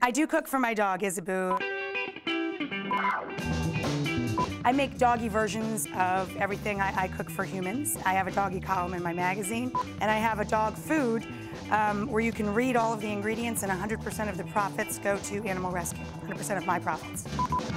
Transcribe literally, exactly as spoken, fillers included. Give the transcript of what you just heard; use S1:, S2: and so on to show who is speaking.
S1: I do cook for my dog, Isabu. I make doggy versions of everything I, I cook for humans. I have a doggy column in my magazine, and I have a dog food um, where you can read all of the ingredients, and one hundred percent of the profits go to animal rescue, one hundred percent of my profits.